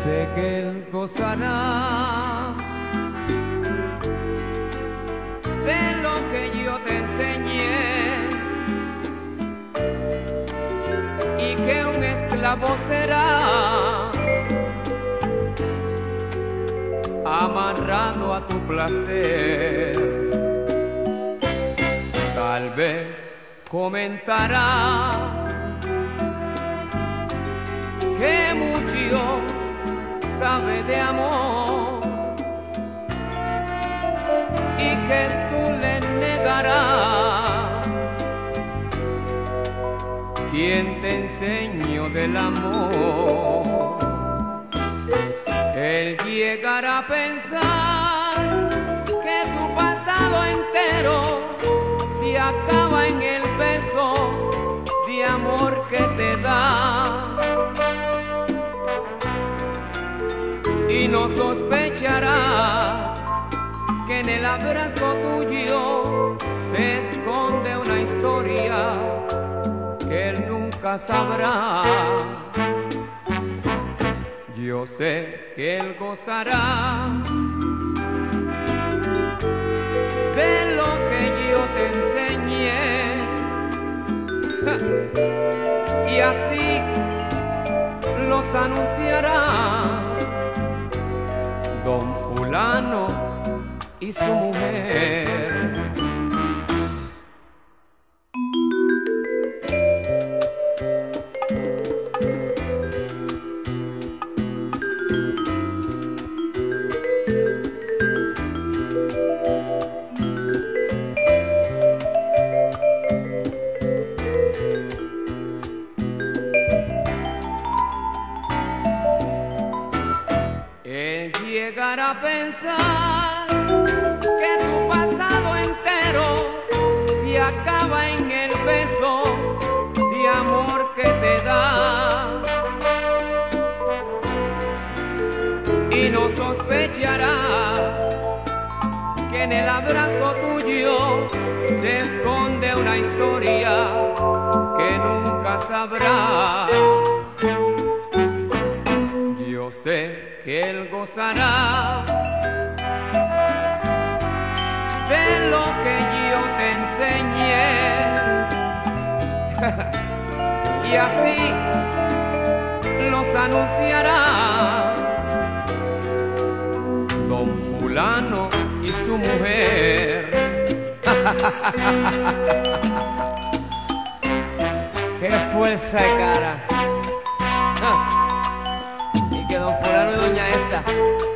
sé que él gozará de lo que yo te enseñé, y que un esclavo será amarrado a tu placer. Tal vez comentará que mucho sabe de amor y que tú le negarás. ¿Quién te enseñó del amor? Él llegará a pensar que tu pasado entero se acaba en el beso de amor que te da, y no sospechará que en el abrazo tuyo se esconde una historia que él nunca sabrá. Yo sé que él gozará de lo que yo te enseñé, y así los anunciará don fulano y su mujer. Él llegará a pensar que tu pasado entero se acaba en el beso de amor que te da, y no sospechará que en el abrazo tuyo se esconde una historia que nunca sabrá. Yo sé que él gozará de lo que yo te enseñé, y así los anunciará don fulano y su mujer. ¡Qué fuerza de cara! Y que don fulano y doña esta